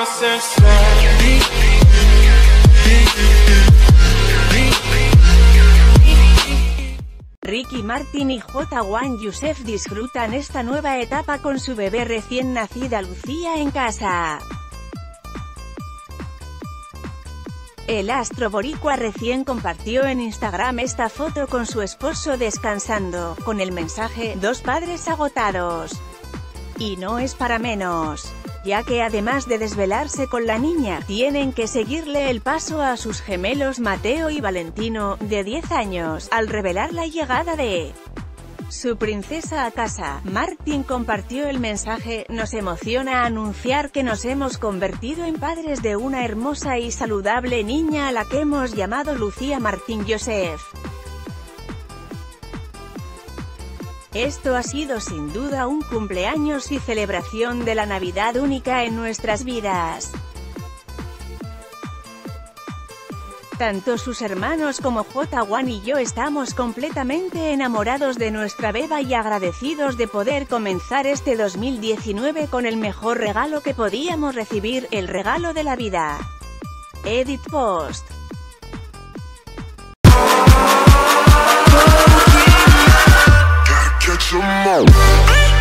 Ricky Martin y J1 Youssef disfrutan esta nueva etapa con su bebé recién nacida Lucía en casa. El astro boricua recién compartió en Instagram esta foto con su esposo descansando, con el mensaje «Dos padres agotados». Y no es para menos, ya que además de desvelarse con la niña, tienen que seguirle el paso a sus gemelos Mateo y Valentino, de 10 años, al revelar la llegada de su princesa a casa. Martin compartió el mensaje: «Nos emociona anunciar que nos hemos convertido en padres de una hermosa y saludable niña a la que hemos llamado Lucía Martín Youssef. Esto ha sido sin duda un cumpleaños y celebración de la Navidad única en nuestras vidas. Tanto sus hermanos como J1 y yo estamos completamente enamorados de nuestra beba y agradecidos de poder comenzar este 2019 con el mejor regalo que podíamos recibir, el regalo de la vida». Edit Post. Catch 'em all.